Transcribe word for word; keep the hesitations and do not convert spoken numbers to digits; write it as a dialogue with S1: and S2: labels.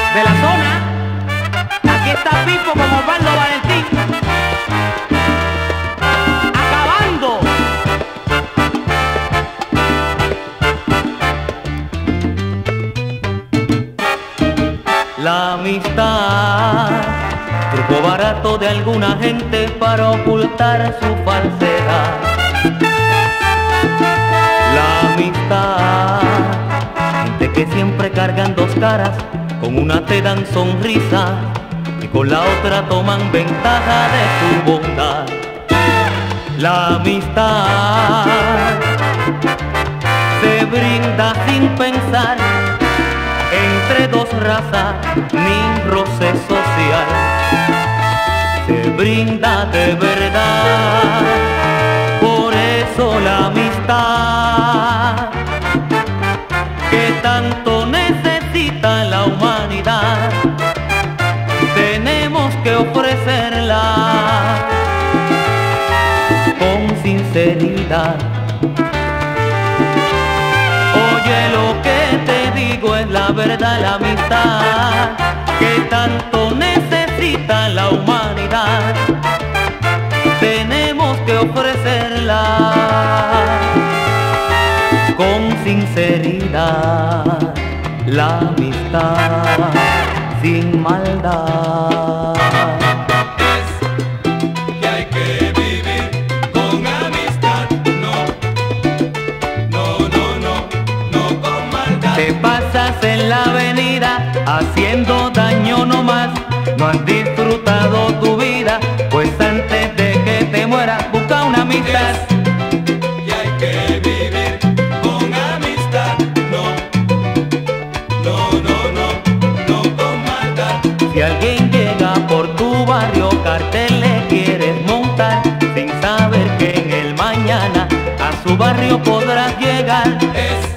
S1: de la zona. Aquí está Pipo con Osvaldo Valentín, acabando. La amistad, truco barato de alguna gente para ocultar su falsedad. La amistad, gente que siempre cargan dos caras, con una te dan sonrisa y con la otra toman ventaja de tu bondad. La amistad se brinda sin pensar entre dos razas ni roce social. Se brinda de verdad, por eso la amistad que tanto necesita la humanidad, tenemos que ofrecerla con sinceridad. Oye, lo que te digo es la verdad, la amistad que tanto necesita la humanidad, tenemos que ofrecerla con sinceridad. La amistad sin maldad.
S2: Es que hay que vivir con amistad, no, no, no, no, no con maldad.
S1: Te pasas en la avenida haciendo daño nomás, no has disfrutado tu vida, pues antes de que te mueras busca una amistad.
S2: Y hay que vivir con amistad, no, no, no, no, no con maldad.
S1: Si alguien llega por tu barrio, cartel le quieres montar, sin saber que en el mañana a su barrio podrás llegar.
S2: Es